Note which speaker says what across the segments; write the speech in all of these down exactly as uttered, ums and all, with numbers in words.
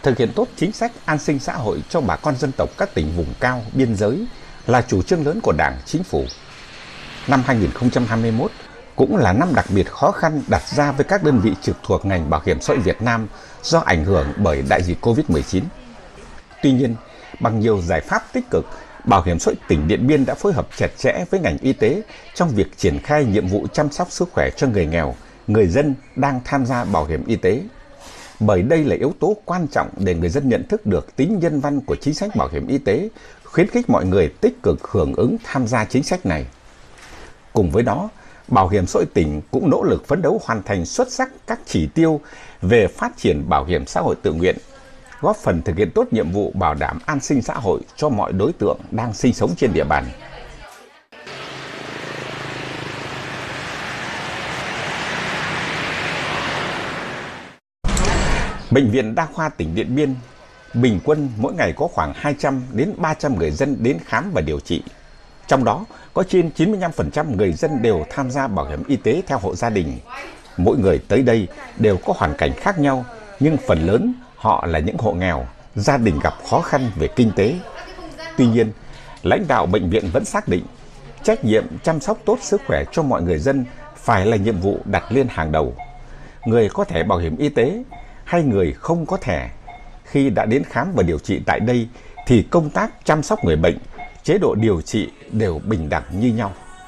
Speaker 1: Thực hiện tốt chính sách an sinh xã hội cho bà con dân tộc các tỉnh vùng cao, biên giới là chủ trương lớn của Đảng, Chính phủ. Năm hai nghìn không trăm hai mươi mốt cũng là năm đặc biệt khó khăn đặt ra với các đơn vị trực thuộc ngành bảo hiểm xã hội Việt Nam do ảnh hưởng bởi đại dịch Covid mười chín. Tuy nhiên, bằng nhiều giải pháp tích cực, Bảo hiểm xã hội tỉnh Điện Biên đã phối hợp chặt chẽ với ngành y tế trong việc triển khai nhiệm vụ chăm sóc sức khỏe cho người nghèo, người dân đang tham gia bảo hiểm y tế. Bởi đây là yếu tố quan trọng để người dân nhận thức được tính nhân văn của chính sách bảo hiểm y tế, khuyến khích mọi người tích cực hưởng ứng tham gia chính sách này. Cùng với đó, Bảo hiểm xã hội tỉnh cũng nỗ lực phấn đấu hoàn thành xuất sắc các chỉ tiêu về phát triển bảo hiểm xã hội tự nguyện, góp phần thực hiện tốt nhiệm vụ bảo đảm an sinh xã hội cho mọi đối tượng đang sinh sống trên địa bàn. Bệnh viện Đa khoa tỉnh Điện Biên bình quân mỗi ngày có khoảng hai trăm đến ba trăm người dân đến khám và điều trị. Trong đó có trên chín mươi lăm phần trăm người dân đều tham gia bảo hiểm y tế theo hộ gia đình. Mỗi người tới đây đều có hoàn cảnh khác nhau, nhưng phần lớn họ là những hộ nghèo, gia đình gặp khó khăn về kinh tế. Tuy nhiên, lãnh đạo bệnh viện vẫn xác định trách nhiệm chăm sóc tốt sức khỏe cho mọi người dân phải là nhiệm vụ đặt lên hàng đầu. Người có thẻ bảo hiểm y tế hay người không có thẻ, khi đã đến khám và điều trị tại đây thì công tác chăm sóc người bệnh, chế độ điều trị đều bình đẳng như nhau.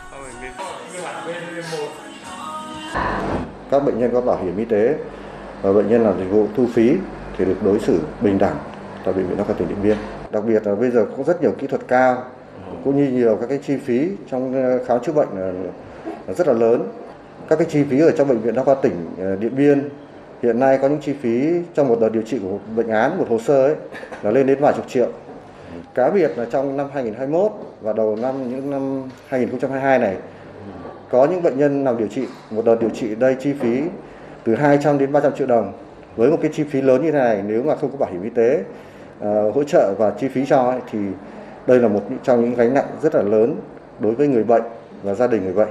Speaker 2: Các bệnh nhân có bảo hiểm y tế và bệnh nhân làm dịch vụ thu phí thì được đối xử bình đẳng tại bệnh viện Đa khoa tỉnh Điện Biên. Đặc biệt là bây giờ có rất nhiều kỹ thuật cao, cũng như nhiều các cái chi phí trong khám chữa bệnh là rất là lớn. Các cái chi phí ở trong bệnh viện Đa khoa tỉnh Điện Biên hiện nay có những chi phí trong một đợt điều trị của một bệnh án, một hồ sơ ấy là lên đến vài chục triệu. Cá biệt là trong năm hai nghìn không trăm hai mươi mốt và đầu năm những năm hai nghìn không trăm hai mươi hai này, có những bệnh nhân nằm điều trị một đợt điều trị đây chi phí từ hai trăm đến ba trăm triệu đồng. Với một cái chi phí lớn như thế này, nếu mà không có bảo hiểm y tế uh, hỗ trợ và chi phí cho ấy, thì đây là một trong những gánh nặng rất là lớn đối với người bệnh và gia đình người bệnh.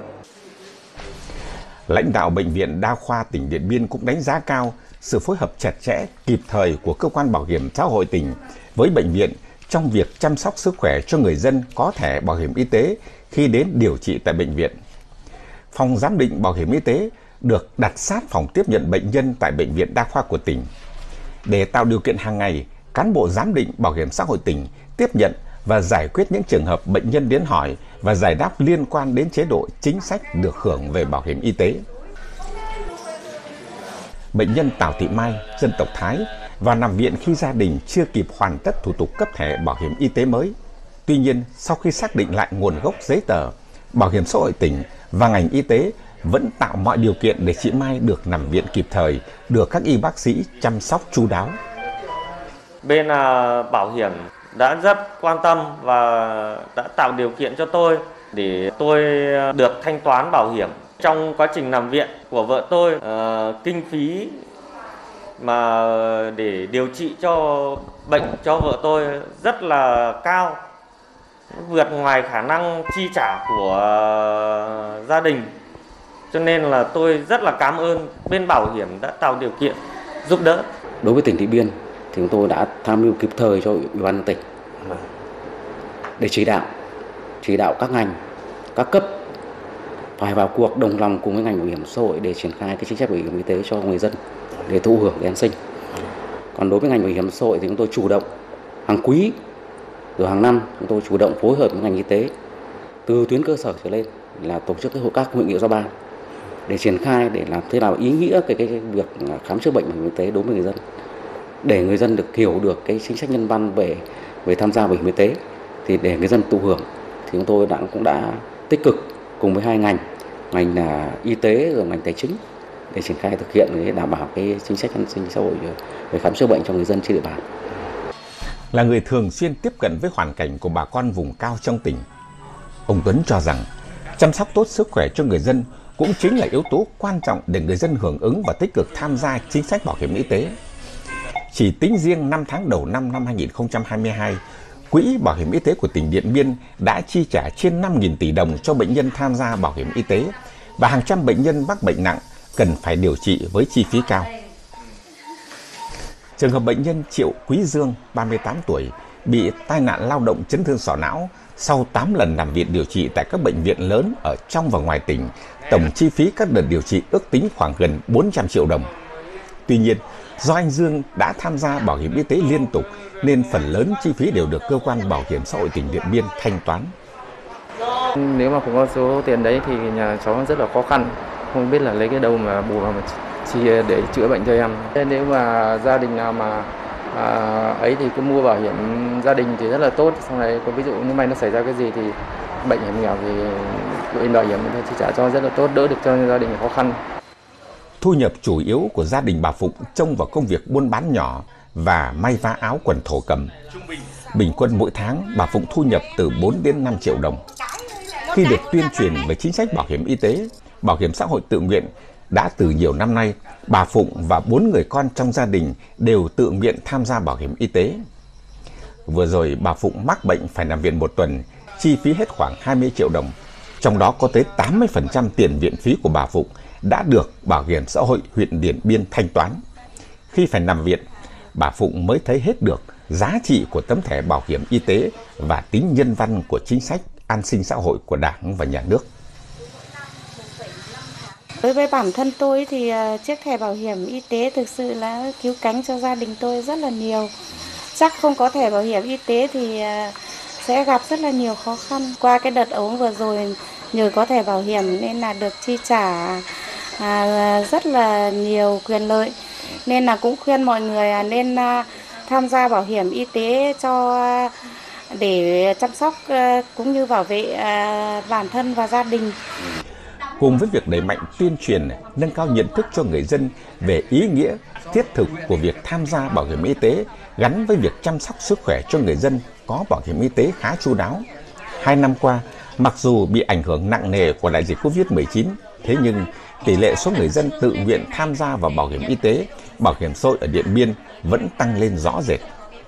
Speaker 1: Lãnh đạo Bệnh viện Đa khoa tỉnh Điện Biên cũng đánh giá cao sự phối hợp chặt chẽ, kịp thời của cơ quan bảo hiểm xã hội tỉnh với bệnh viện trong việc chăm sóc sức khỏe cho người dân có thẻ bảo hiểm y tế khi đến điều trị tại bệnh viện. Phòng giám định bảo hiểm y tế được đặt sát phòng tiếp nhận bệnh nhân tại Bệnh viện Đa khoa của tỉnh. Để tạo điều kiện hàng ngày, cán bộ giám định bảo hiểm xã hội tỉnh tiếp nhận và giải quyết những trường hợp bệnh nhân đến hỏi và giải đáp liên quan đến chế độ chính sách được hưởng về bảo hiểm y tế. Bệnh nhân Tào Thị Mai, dân tộc Thái, vào nằm viện khi gia đình chưa kịp hoàn tất thủ tục cấp thẻ bảo hiểm y tế mới. Tuy nhiên, sau khi xác định lại nguồn gốc giấy tờ, Bảo hiểm xã hội tỉnh và ngành y tế vẫn tạo mọi điều kiện để chị Mai được nằm viện kịp thời, được các y bác sĩ chăm sóc chu đáo.
Speaker 3: Bên uh, bảo hiểm đã rất quan tâm và đã tạo điều kiện cho tôi để tôi được thanh toán bảo hiểm. Trong quá trình nằm viện của vợ tôi, uh, kinh phí mà để điều trị cho bệnh cho vợ tôi rất là cao, vượt ngoài khả năng chi trả của gia đình. Cho nên là tôi rất là cảm ơn bên bảo hiểm đã tạo điều kiện giúp đỡ.
Speaker 4: Đối với tỉnh Điện Biên thì chúng tôi đã tham mưu kịp thời cho Ủy ban tỉnh để chỉ đạo chỉ đạo các ngành, các cấp phải vào cuộc đồng lòng cùng với ngành bảo hiểm xã hội để triển khai cái chính sách bảo hiểm y tế cho người dân để thụ hưởng cái an sinh. Còn đối với ngành bảo hiểm xã hội thì chúng tôi chủ động hàng quý rồi hàng năm chúng tôi chủ động phối hợp với ngành y tế từ tuyến cơ sở trở lên là tổ chức các hội nghị giao ban để triển khai để làm thế nào ý nghĩa cái, cái, cái việc khám chữa bệnh bảo hiểm y tế đối với người dân, để người dân được hiểu được cái chính sách nhân văn về về tham gia bảo hiểm y tế, thì để người dân thụ hưởng thì chúng tôi đã cũng đã tích cực cùng với hai ngành ngành là y tế rồi ngành tài chính để triển khai thực hiện để đảm bảo cái chính sách an sinh xã hội về khám chữa bệnh cho người dân trên địa bàn.
Speaker 1: Là người thường xuyên tiếp cận với hoàn cảnh của bà con vùng cao trong tỉnh, ông Tuấn cho rằng chăm sóc tốt sức khỏe cho người dân cũng chính là yếu tố quan trọng để người dân hưởng ứng và tích cực tham gia chính sách bảo hiểm y tế. Chỉ tính riêng năm tháng đầu năm năm hai nghìn không trăm hai mươi hai, Quỹ Bảo hiểm y tế của tỉnh Điện Biên đã chi trả trên năm nghìn tỷ đồng cho bệnh nhân tham gia bảo hiểm y tế và hàng trăm bệnh nhân mắc bệnh nặng cần phải điều trị với chi phí cao. Trường hợp bệnh nhân Triệu Quý Dương, ba mươi tám tuổi, bị tai nạn lao động chấn thương sọ não sau tám lần nằm viện điều trị tại các bệnh viện lớn ở trong và ngoài tỉnh. Tổng chi phí các đợt điều trị ước tính khoảng gần bốn trăm triệu đồng. Tuy nhiên, do anh Dương đã tham gia bảo hiểm y tế liên tục nên phần lớn chi phí đều được cơ quan bảo hiểm xã hội tỉnh Điện Biên thanh toán.
Speaker 5: Nếu mà không có số tiền đấy thì nhà cháu rất là khó khăn, không biết là lấy cái đâu mà bù vào mà chi để chữa bệnh cho em. Nếu mà gia đình nào mà à, ấy thì cứ mua bảo hiểm gia đình thì rất là tốt. Sau này có ví dụ nếu may nó xảy ra cái gì thì bệnh hiểm nghèo thì bên bảo hiểm người ta chi trả cho rất là tốt, đỡ được cho gia đình khó khăn.
Speaker 1: Thu nhập chủ yếu của gia đình bà Phụng trông vào công việc buôn bán nhỏ và may vá áo quần thổ cẩm. Bình quân mỗi tháng bà Phụng thu nhập từ bốn đến năm triệu đồng. Khi được tuyên truyền về chính sách bảo hiểm y tế, bảo hiểm xã hội tự nguyện, đã từ nhiều năm nay, bà Phụng và bốn người con trong gia đình đều tự nguyện tham gia bảo hiểm y tế. Vừa rồi bà Phụng mắc bệnh phải nằm viện một tuần, chi phí hết khoảng hai mươi triệu đồng. Trong đó có tới tám mươi phần trăm tiền viện phí của bà Phụng đã được Bảo hiểm xã hội huyện Điện Biên thanh toán. Khi phải nằm viện, bà Phụng mới thấy hết được giá trị của tấm thẻ bảo hiểm y tế và tính nhân văn của chính sách an sinh xã hội của Đảng và Nhà nước.
Speaker 6: Đối với bản thân tôi thì chiếc thẻ bảo hiểm y tế thực sự là cứu cánh cho gia đình tôi rất là nhiều. Chắc không có thẻ bảo hiểm y tế thì sẽ gặp rất là nhiều khó khăn. Qua cái đợt ốm vừa rồi, nhờ có thẻ bảo hiểm nên là được chi trả à, rất là nhiều quyền lợi. Nên là cũng khuyên mọi người nên à, tham gia bảo hiểm y tế cho để chăm sóc à, cũng như bảo vệ à, bản thân và gia đình.
Speaker 1: Cùng với việc đẩy mạnh tuyên truyền, nâng cao nhận thức cho người dân về ý nghĩa thiết thực của việc tham gia bảo hiểm y tế gắn với việc chăm sóc sức khỏe cho người dân có bảo hiểm y tế khá chu đáo. Hai năm qua, mặc dù bị ảnh hưởng nặng nề của đại dịch Covid mười chín, thế nhưng tỷ lệ số người dân tự nguyện tham gia vào bảo hiểm y tế, bảo hiểm xã hội ở Điện Biên vẫn tăng lên rõ rệt.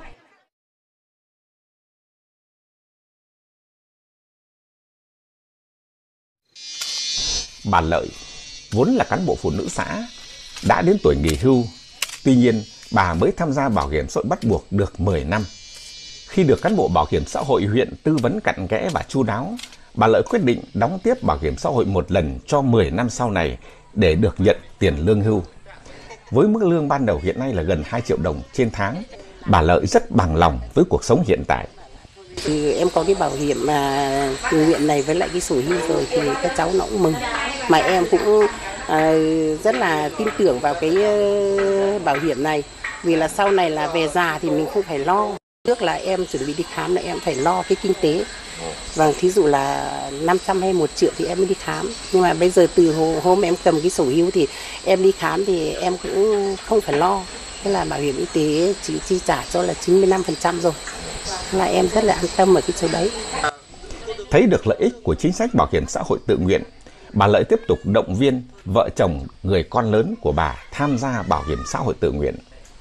Speaker 1: Bà Lợi vốn là cán bộ phụ nữ xã, đã đến tuổi nghỉ hưu. Tuy nhiên, bà mới tham gia bảo hiểm xã hội bắt buộc được mười năm. Khi được cán bộ bảo hiểm xã hội huyện tư vấn cặn kẽ và chu đáo, bà Lợi quyết định đóng tiếp bảo hiểm xã hội một lần cho mười năm sau này để được nhận tiền lương hưu. Với mức lương ban đầu hiện nay là gần hai triệu đồng trên tháng, bà Lợi rất bằng lòng với cuộc sống hiện tại.
Speaker 7: Thì em có cái bảo hiểm mà tự nguyện này với lại cái sổ hưu rồi thì các cháu nó cũng mừng. Mà em cũng à, rất là tin tưởng vào cái uh, bảo hiểm này. Vì là sau này là về già thì mình không phải lo. Trước là em chuẩn bị đi khám là em phải lo cái kinh tế. Vâng, thí dụ là năm trăm hay một triệu thì em mới đi khám. Nhưng mà bây giờ từ hôm em cầm cái sổ hưu thì em đi khám thì em cũng không phải lo. Thế là bảo hiểm y tế chỉ chi trả cho là chín mươi lăm phần trăm rồi. Là em rất là an tâm ở cái chỗ đấy.
Speaker 1: Thấy được lợi ích của chính sách bảo hiểm xã hội tự nguyện, bà Lợi tiếp tục động viên vợ chồng, người con lớn của bà tham gia bảo hiểm xã hội tự nguyện.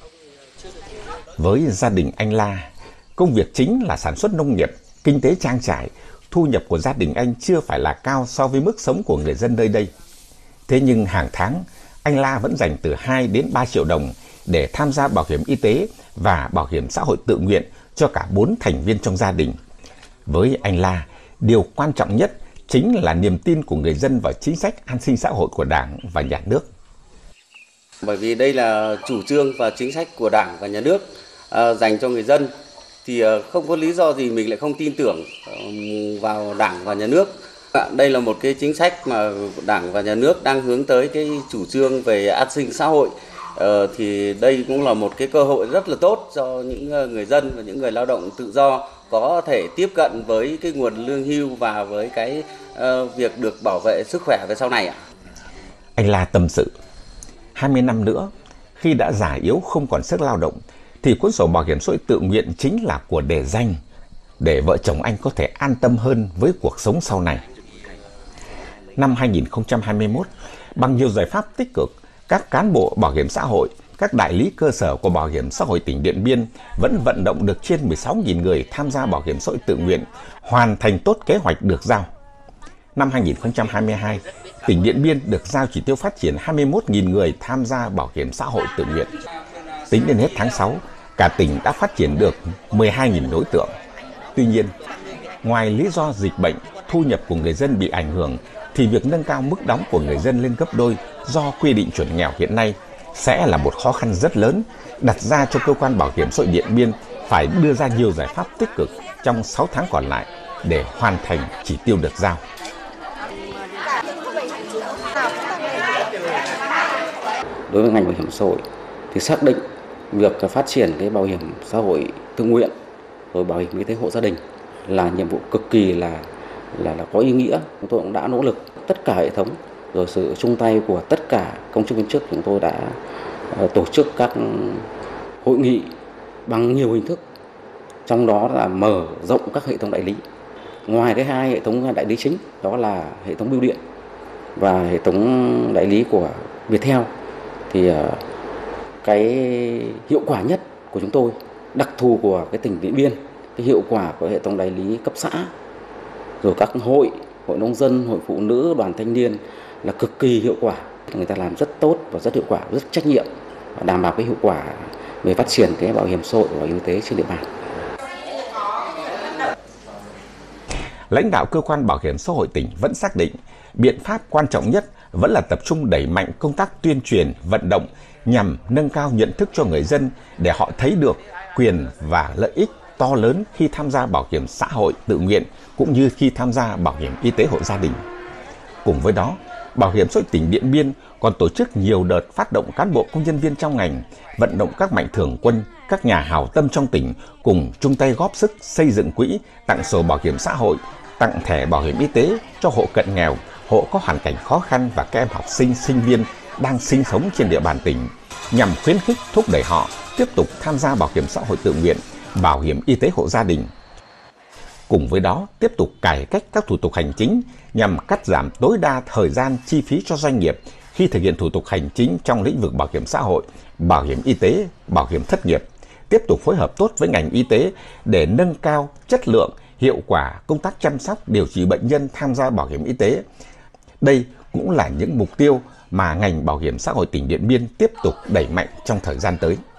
Speaker 1: Với gia đình anh La, công việc chính là sản xuất nông nghiệp, kinh tế trang trải, thu nhập của gia đình anh chưa phải là cao so với mức sống của người dân nơi đây. Thế nhưng hàng tháng, anh La vẫn dành từ hai đến ba triệu đồng để tham gia bảo hiểm y tế và bảo hiểm xã hội tự nguyện cho cả bốn thành viên trong gia đình. Với anh La, điều quan trọng nhất chính là niềm tin của người dân vào chính sách an sinh xã hội của Đảng và Nhà nước.
Speaker 8: Bởi vì đây là chủ trương và chính sách của Đảng và Nhà nước uh, dành cho người dân, thì uh, không có lý do gì mình lại không tin tưởng uh, vào Đảng và Nhà nước. Uh, đây là một cái chính sách mà Đảng và Nhà nước đang hướng tới cái chủ trương về an sinh xã hội. Uh, thì đây cũng là một cái cơ hội rất là tốt cho những uh, người dân và những người lao động tự do có thể tiếp cận với cái nguồn lương hưu và với cái uh, việc được bảo vệ sức khỏe về sau này ạ.
Speaker 1: Anh La tâm sự, hai mươi năm nữa, khi đã già yếu không còn sức lao động, thì cuốn sổ bảo hiểm xã hội tự nguyện chính là của để dành, để vợ chồng anh có thể an tâm hơn với cuộc sống sau này. Năm hai nghìn không trăm hai mươi mốt, bằng nhiều giải pháp tích cực, các cán bộ bảo hiểm xã hội, các đại lý cơ sở của Bảo hiểm xã hội tỉnh Điện Biên vẫn vận động được trên mười sáu nghìn người tham gia bảo hiểm xã hội tự nguyện, hoàn thành tốt kế hoạch được giao. Năm hai nghìn không trăm hai mươi hai, tỉnh Điện Biên được giao chỉ tiêu phát triển hai mươi mốt nghìn người tham gia bảo hiểm xã hội tự nguyện. Tính đến hết tháng sáu, cả tỉnh đã phát triển được mười hai nghìn đối tượng. Tuy nhiên, ngoài lý do dịch bệnh, thu nhập của người dân bị ảnh hưởng, thì việc nâng cao mức đóng của người dân lên gấp đôi do quy định chuẩn nghèo hiện nay sẽ là một khó khăn rất lớn, đặt ra cho cơ quan bảo hiểm xã hội Điện Biên phải đưa ra nhiều giải pháp tích cực trong sáu tháng còn lại để hoàn thành chỉ tiêu được giao.
Speaker 4: Đối với ngành bảo hiểm xã hội thì xác định việc phát triển cái bảo hiểm xã hội tự nguyện rồi bảo hiểm y tế hộ gia đình là nhiệm vụ cực kỳ là là là có ý nghĩa. Chúng tôi cũng đã nỗ lực tất cả hệ thống rồi sự chung tay của tất cả công chức viên chức, chúng tôi đã uh, tổ chức các hội nghị bằng nhiều hình thức, trong đó là mở rộng các hệ thống đại lý. Ngoài cái hai hệ thống đại lý chính, đó là hệ thống bưu điện và hệ thống đại lý của Viettel, thì uh, cái hiệu quả nhất của chúng tôi, đặc thù của cái tỉnh Điện Biên, cái hiệu quả của hệ thống đại lý cấp xã, rồi các hội, hội nông dân, hội phụ nữ, đoàn thanh niên là cực kỳ hiệu quả. Người ta làm rất tốt và rất hiệu quả, rất trách nhiệm, và đảm bảo cái hiệu quả về phát triển cái bảo hiểm xã hội và bảo hiểm y tế trên địa bàn.
Speaker 1: Lãnh đạo cơ quan bảo hiểm xã hội tỉnh vẫn xác định biện pháp quan trọng nhất vẫn là tập trung đẩy mạnh công tác tuyên truyền, vận động nhằm nâng cao nhận thức cho người dân để họ thấy được quyền và lợi ích to lớn khi tham gia bảo hiểm xã hội tự nguyện cũng như khi tham gia bảo hiểm y tế hộ gia đình. Cùng với đó, Bảo hiểm xã hội tỉnh Điện Biên còn tổ chức nhiều đợt phát động cán bộ công nhân viên trong ngành, vận động các mạnh thường quân, các nhà hảo tâm trong tỉnh cùng chung tay góp sức xây dựng quỹ, tặng sổ bảo hiểm xã hội, tặng thẻ bảo hiểm y tế cho hộ cận nghèo, hộ có hoàn cảnh khó khăn và các em học sinh, sinh viên đang sinh sống trên địa bàn tỉnh, nhằm khuyến khích thúc đẩy họ tiếp tục tham gia bảo hiểm xã hội tự nguyện, bảo hiểm y tế hộ gia đình. Cùng với đó, tiếp tục cải cách các thủ tục hành chính nhằm cắt giảm tối đa thời gian chi phí cho doanh nghiệp khi thực hiện thủ tục hành chính trong lĩnh vực bảo hiểm xã hội, bảo hiểm y tế, bảo hiểm thất nghiệp. Tiếp tục phối hợp tốt với ngành y tế để nâng cao chất lượng, hiệu quả công tác chăm sóc, điều trị bệnh nhân tham gia bảo hiểm y tế. Đây cũng là những mục tiêu mà ngành bảo hiểm xã hội tỉnh Điện Biên tiếp tục đẩy mạnh trong thời gian tới.